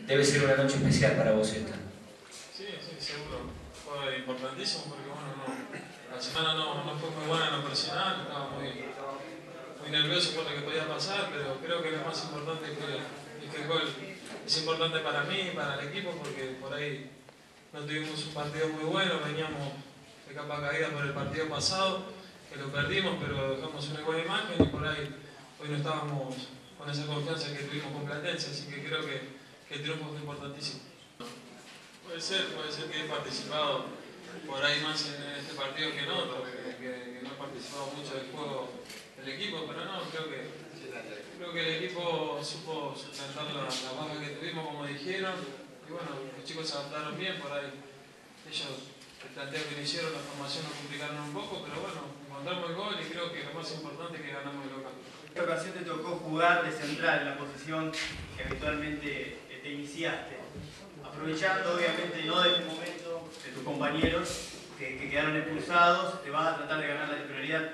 debe ser una noche especial para vos esta. Sí, seguro. Fue importantísimo porque la semana no fue muy buena en lo personal, estaba muy nervioso por lo que podía pasar, pero creo que lo más importante es que el gol es importante para mí y para el equipo, porque por ahí no tuvimos un partido muy bueno, veníamos de capa caída por el partido pasado, que lo perdimos, pero dejamos una buena imagen y por ahí hoy no estábamos con esa confianza que tuvimos con Platense, así que creo que el triunfo fue importantísimo. Puede ser que he participado por ahí más en este partido que en otro, que no he participado mucho del juego del equipo, pero no, creo que el equipo supo sustentar la baja que tuvimos, como dijeron, y bueno, los chicos se adaptaron bien, por ahí ellos, el planteo que le hicieron, la formación nos complicaron un poco, pero bueno, encontramos el gol y creo que lo más importante es que ganamos el local. En esta ocasión te tocó jugar de central en la posición que habitualmente te iniciaste, aprovechando obviamente no de este momento de tus compañeros que quedaron expulsados, te vas a tratar de ganar la titularidad.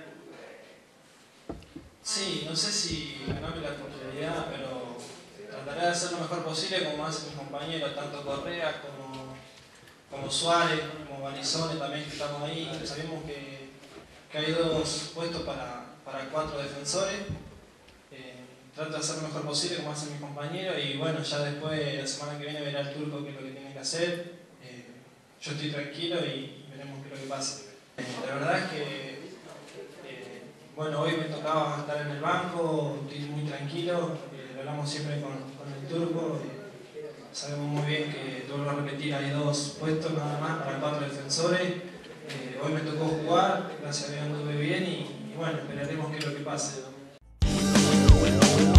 Sí, no sé si ganarme la titularidad, pero trataré de hacer lo mejor posible como hacen mis compañeros, tanto Correa como Suárez, como Valizone también, que estamos ahí. Sabemos que hay dos puestos para 4 defensores. Trato de hacer lo mejor posible como hacen mis compañeros y bueno, ya después la semana que viene verá el Turco qué es lo que tiene que hacer. Yo estoy tranquilo y veremos qué es lo que pasa. La verdad es que bueno, hoy me tocaba estar en el banco, estoy muy tranquilo, lo hablamos siempre con el Turco. Sabemos muy bien que, vuelvo a repetir, hay 2 puestos nada más para 4 defensores. Hoy me tocó jugar, gracias a Dios anduve bien y bueno, esperaremos qué es lo que pase.